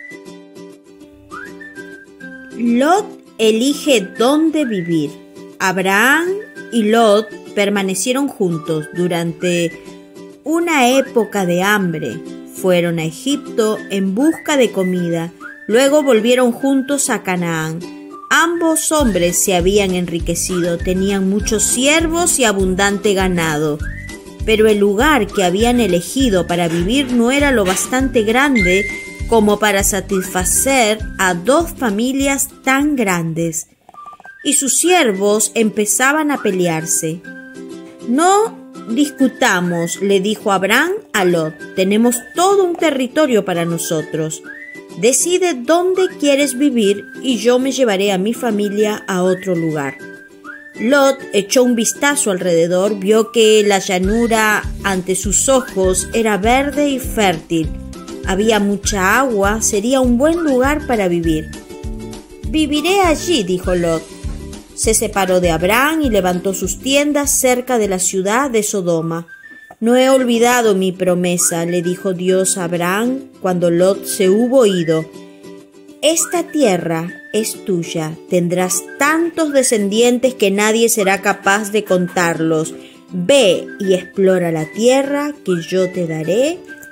Lot elige dónde vivir. Abraham y Lot permanecieron juntos durante una época de hambre. Fueron a Egipto en busca de comida. Luego volvieron juntos a Canaán. Ambos hombres se habían enriquecido, tenían muchos siervos y abundante ganado. Pero el lugar que habían elegido para vivir no era lo bastante grande como para satisfacer a dos familias tan grandes. Y sus siervos empezaban a pelearse. «No discutamos», le dijo Abraham a Lot, «tenemos todo un territorio para nosotros. Decide dónde quieres vivir y yo me llevaré a mi familia a otro lugar». Lot echó un vistazo alrededor, vio que la llanura ante sus ojos era verde y fértil. Había mucha agua, sería un buen lugar para vivir. «Viviré allí», dijo Lot. Se separó de Abraham y levantó sus tiendas cerca de la ciudad de Sodoma. «No he olvidado mi promesa», le dijo Dios a Abraham cuando Lot se hubo ido. «Esta tierra es tuya, tendrás tantos descendientes que nadie será capaz de contarlos. Ve y explora la tierra que yo te daré